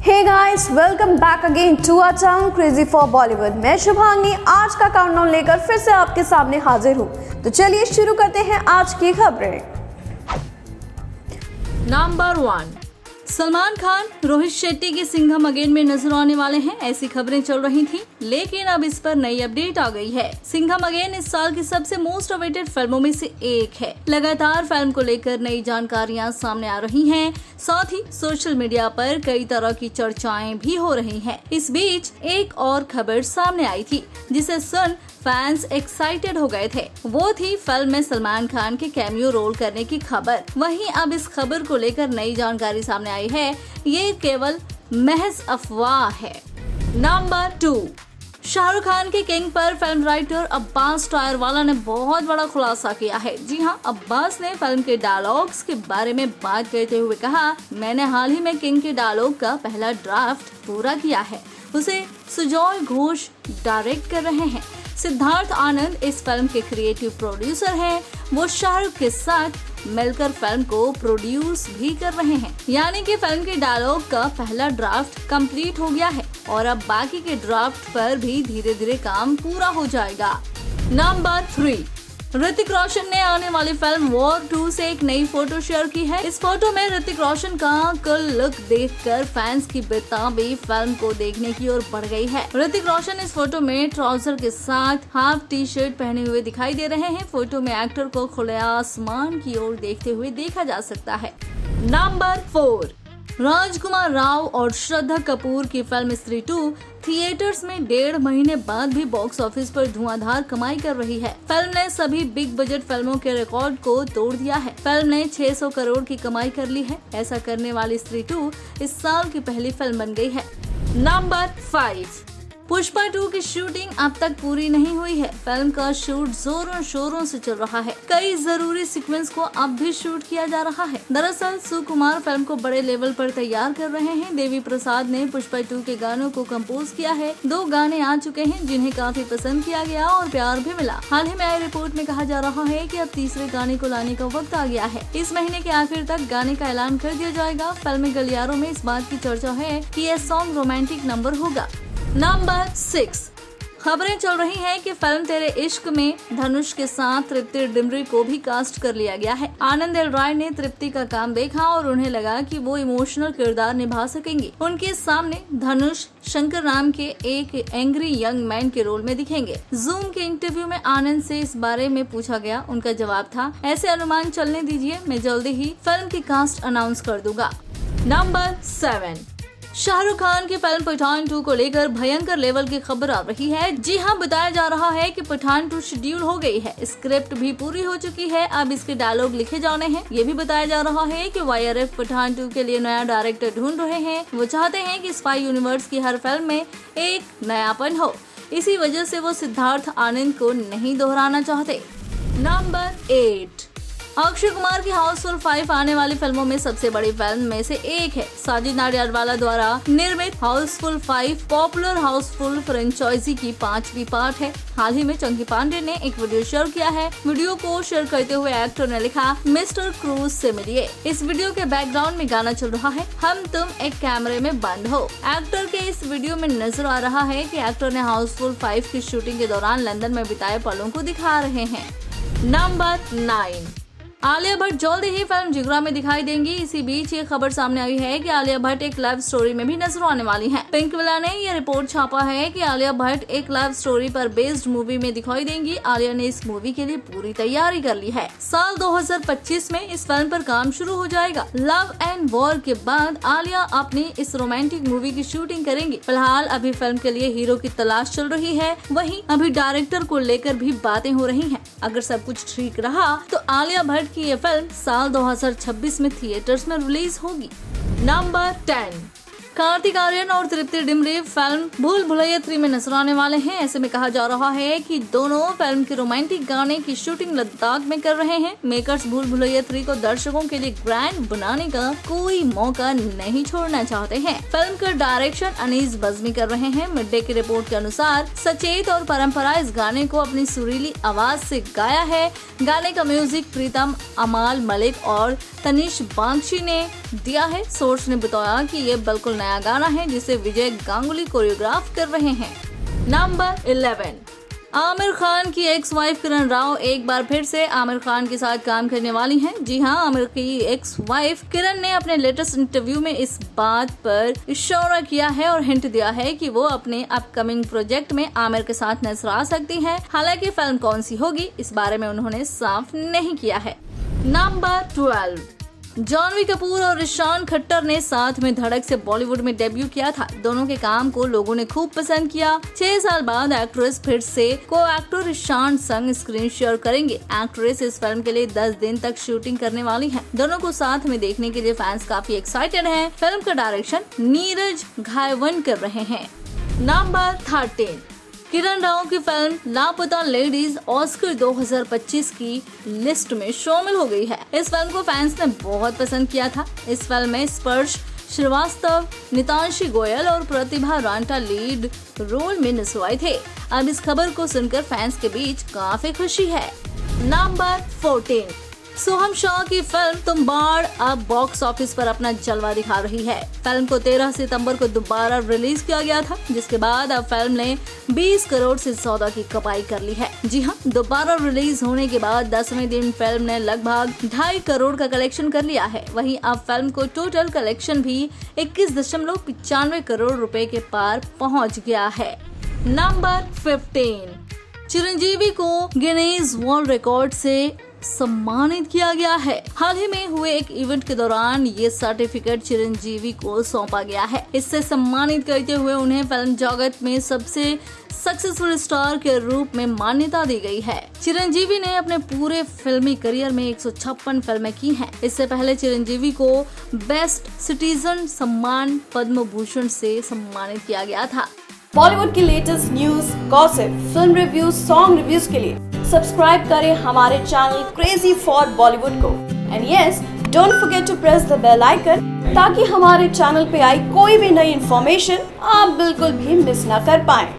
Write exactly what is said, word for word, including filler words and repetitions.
Hey guys, welcome back again to our channel crazy for Bollywood. मैं शुभांगी आज का countdown लेकर फिर से आपके सामने हाजिर हूँ। तो चलिए शुरू करते हैं आज की खबरें। नंबर वन, सलमान खान रोहित शेट्टी की सिंघम अगेन में नजर आने वाले हैं, ऐसी खबरें चल रही थी, लेकिन अब इस पर नई अपडेट आ गई है। सिंघम अगेन इस साल की सबसे मोस्ट अवेटेड फिल्मों में से एक है। लगातार फिल्म को लेकर नई जानकारियां सामने आ रही हैं, साथ ही सोशल मीडिया पर कई तरह की चर्चाएं भी हो रही हैं। इस बीच एक और खबर सामने आई थी जिसे सुन फैंस एक्साइटेड हो गए थे। वो थी फिल्म में सलमान खान के कैमियो रोल करने की खबर। वहीं अब इस खबर को लेकर नई जानकारी सामने आई है, ये केवल महज अफवाह है। नंबर टू, शाहरुख खान के किंग पर फिल्म राइटर अब्बास टायरवाला ने बहुत बड़ा खुलासा किया है। जी हां, अब्बास ने फिल्म के डायलॉग्स के बारे में बात करते हुए कहा, मैंने हाल ही में किंग के डायलॉग का पहला ड्राफ्ट पूरा किया है, उसे सुजॉय घोष डायरेक्ट कर रहे हैं। सिद्धार्थ आनंद इस फिल्म के क्रिएटिव प्रोड्यूसर हैं। वो शाहरुख के साथ मिलकर फिल्म को प्रोड्यूस भी कर रहे हैं। यानी कि फिल्म के डायलॉग का पहला ड्राफ्ट कंप्लीट हो गया है और अब बाकी के ड्राफ्ट पर भी धीरे धीरे काम पूरा हो जाएगा। नंबर थ्री, ऋतिक रोशन ने आने वाली फिल्म वॉर टू से एक नई फोटो शेयर की है। इस फोटो में ऋतिक रोशन का कल लुक देखकर फैंस की बेताबी फिल्म को देखने की ओर बढ़ गई है। ऋतिक रोशन इस फोटो में ट्राउजर के साथ हाफ टी शर्ट पहने हुए दिखाई दे रहे हैं। फोटो में एक्टर को खुले आसमान की ओर देखते हुए देखा जा सकता है। नंबर फोर, राजकुमार राव और श्रद्धा कपूर की फिल्म स्त्री टू थिएटर्स में डेढ़ महीने बाद भी बॉक्स ऑफिस पर धुआंधार कमाई कर रही है। फिल्म ने सभी बिग बजट फिल्मों के रिकॉर्ड को तोड़ दिया है। फिल्म ने छह सौ करोड़ की कमाई कर ली है। ऐसा करने वाली स्त्री टू इस साल की पहली फिल्म बन गई है। नंबर फाइव, पुष्पा टू की शूटिंग अब तक पूरी नहीं हुई है। फिल्म का शूट जोरों शोरों से चल रहा है। कई जरूरी सीक्वेंस को अब भी शूट किया जा रहा है। दरअसल सुकुमार फिल्म को बड़े लेवल पर तैयार कर रहे हैं। देवी प्रसाद ने पुष्पा टू के गानों को कंपोज किया है। दो गाने आ चुके हैं जिन्हें काफी पसंद किया गया और प्यार भी मिला। हाल ही में आई रिपोर्ट में कहा जा रहा है कि अब तीसरे गाने को लाने का वक्त आ गया है। इस महीने के आखिर तक गाने का ऐलान कर दिया जाएगा। फिल्म गलियारों में इस बात की चर्चा है कि यह सॉन्ग रोमांटिक नंबर होगा। नंबर सिक्स, खबरें चल रही हैं कि फिल्म तेरे इश्क में धनुष के साथ तृप्ति डिमरी को भी कास्ट कर लिया गया है। आनंद एल राय ने तृप्ति का काम देखा और उन्हें लगा कि वो इमोशनल किरदार निभा सकेंगी। उनके सामने धनुष शंकर नाम के एक एंग्री यंग मैन के रोल में दिखेंगे। जूम के इंटरव्यू में आनंद से इस बारे में पूछा गया। उनका जवाब था, ऐसे अनुमान चलने दीजिए, मैं जल्दी ही फिल्म की कास्ट अनाउंस कर दूंगा। नंबर सेवन, शाहरुख खान की फिल्म पठान टू को लेकर भयंकर लेवल की खबर आ रही है। जी हां, बताया जा रहा है कि पठान टू शेड्यूल हो गई है। स्क्रिप्ट भी पूरी हो चुकी है, अब इसके डायलॉग लिखे जाने हैं। ये भी बताया जा रहा है कि Y R F Pathaan two के लिए नया डायरेक्टर ढूंढ रहे हैं। वो चाहते हैं कि स्पाई यूनिवर्स की हर फिल्म में एक नयापन हो। इसी वजह से वो सिद्धार्थ आनंद को नहीं दोहराना चाहते। नंबर एट, अक्षय कुमार की हाउसफुल फाइव आने वाली फिल्मों में सबसे बड़ी फिल्म में से एक है। साजिद नाडियाडवाला द्वारा निर्मित Housefull five popular Housefull franchise की पांचवी पार्ट है। हाल ही में चंकी पांडे ने एक वीडियो शेयर किया है। वीडियो को शेयर करते हुए एक्टर ने लिखा, मिस्टर क्रूज से मिलिए। इस वीडियो के बैकग्राउंड में गाना चल रहा है, हम तुम एक कैमरे में बंद हो। एक्टर के इस वीडियो में नजर आ रहा है कि एक्टर ने हाउसफुल फाइव की शूटिंग के दौरान लंदन में बिताए पलों को दिखा रहे हैं। नंबर नाइन, आलिया भट्ट जल्द ही फिल्म जिगरा में दिखाई देंगी। इसी बीच ये खबर सामने आई है कि आलिया भट्ट एक लव स्टोरी में भी नजर आने वाली हैं। पिंक विला ने ये रिपोर्ट छापा है कि आलिया भट्ट एक लव स्टोरी पर बेस्ड मूवी में दिखाई देंगी। आलिया ने इस मूवी के लिए पूरी तैयारी कर ली है। साल दो हज़ार पच्चीस में इस फिल्म पर काम शुरू हो जाएगा। लव एंड वॉर के बाद आलिया अपनी इस रोमांटिक मूवी की शूटिंग करेंगी। फिलहाल अभी फिल्म के लिए हीरो की तलाश चल रही है। वहीं अभी डायरेक्टर को लेकर भी बातें हो रही हैं। अगर सब कुछ ठीक रहा तो आलिया भट्ट की ये फिल्म साल दो हज़ार छब्बीस में थिएटर्स में रिलीज होगी। नंबर टेन, कार्तिक आर्यन और तृप्ति डिमरी फिल्म भूल भुलैया थ्री में नजर आने वाले हैं। ऐसे में कहा जा रहा है कि दोनों फिल्म के रोमांटिक गाने की शूटिंग लद्दाख में कर रहे हैं। मेकर्स भूल भुलैया थ्री को दर्शकों के लिए ग्रैंड बनाने का कोई मौका नहीं छोड़ना चाहते हैं। फिल्म का डायरेक्शन अनीस बज़मी कर रहे हैं। मिड डे की रिपोर्ट के अनुसार सचेत और परंपरा इस गाने को अपनी सुरीली आवाज से गाया है। गाने का म्यूजिक प्रीतम अमाल मलिक और तनिष बागची ने दिया है। सोर्स ने बताया कि ये बिल्कुल नया नया गाना है जिसे विजय गांगुली कोरियोग्राफ कर रहे हैं। नंबर इलेवन, आमिर खान की एक्स वाइफ किरण राव एक बार फिर से आमिर खान के साथ काम करने वाली हैं। जी हां, आमिर की एक्स वाइफ किरण ने अपने लेटेस्ट इंटरव्यू में इस बात पर इशारा किया है और हिंट दिया है कि वो अपने अपकमिंग प्रोजेक्ट में आमिर के साथ नजर आ सकती हैं। हालांकि फिल्म कौन सी होगी इस बारे में उन्होंने साफ नहीं किया है। नंबर ट्वेल्व, जानवी कपूर और ईशान खट्टर ने साथ में धड़क से बॉलीवुड में डेब्यू किया था। दोनों के काम को लोगों ने खूब पसंद किया। छह साल बाद एक्ट्रेस फिर से को एक्टर ईशान संग स्क्रीन शेयर करेंगे। एक्ट्रेस इस फिल्म के लिए दस दिन तक शूटिंग करने वाली है। दोनों को साथ में देखने के लिए फैंस काफी एक्साइटेड हैं। फिल्म का डायरेक्शन नीरज घायवन कर रहे हैं। नंबर थर्टीन, किरण राव की फिल्म लापता लेडीज ऑस्कर दो हज़ार पच्चीस की लिस्ट में शामिल हो गई है। इस फिल्म को फैंस ने बहुत पसंद किया था। इस फिल्म में स्पर्श श्रीवास्तव, नितांशी गोयल और प्रतिभा रांटा लीड रोल में नजर आए थे। अब इस खबर को सुनकर फैंस के बीच काफी खुशी है। नंबर फोर्टीन, सोहम शाह की फिल्म तुम्बाड़ अब बॉक्स ऑफिस पर अपना जलवा दिखा रही है। फिल्म को तेरह सितंबर को दोबारा रिलीज किया गया था, जिसके बाद अब फिल्म ने बीस करोड़ से ज्यादा की कमाई कर ली है। जी हां, दोबारा रिलीज होने के बाद दसवें दिन फिल्म ने लगभग ढाई करोड़ का कलेक्शन कर लिया है। वहीं अब फिल्म को टोटल कलेक्शन भी इक्कीस दशमलव पिचानवे करोड़ रुपए के पार पहुँच गया है। नंबर फिफ्टीन, चिरंजीवी को गिनीज वर्ल्ड रिकॉर्ड से सम्मानित किया गया है। हाल ही में हुए एक इवेंट के दौरान ये सर्टिफिकेट चिरंजीवी को सौंपा गया है। इससे सम्मानित करते हुए उन्हें फिल्म जगत में सबसे सक्सेसफुल स्टार के रूप में मान्यता दी गई है। चिरंजीवी ने अपने पूरे फिल्मी करियर में एक सौ छप्पन फिल्में की हैं। इससे पहले चिरंजीवी को बेस्ट सिटीजन सम्मान पद्म भूषण से सम्मानित किया गया था। बॉलीवुड की latest news, gossip, film reviews, song reviews के लिए सब्सक्राइब करें हमारे चैनल क्रेजी फॉर बॉलीवुड को। And yes, don't forget to press the bell icon ताकि हमारे चैनल पे आई कोई भी नई इन्फॉर्मेशन आप बिल्कुल भी मिस ना कर पाएं।